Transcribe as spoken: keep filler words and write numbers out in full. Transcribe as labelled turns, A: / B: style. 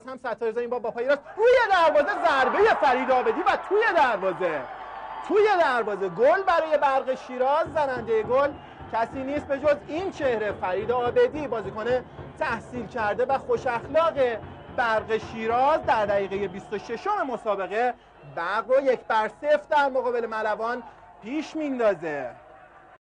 A: هم ستارزا این بار با پای راست روی دروازه، ضربه فرید عابدی و توی دروازه توی دروازه گل برای برق شیراز. زننده گل کسی نیست به جز این چهره، فرید عابدی، بازیکن تحصیل کرده و خوش اخلاق برق شیراز. در دقیقه بیست و ششم مسابقه برق رو یک بر صفر در مقابل ملوان پیش میندازه.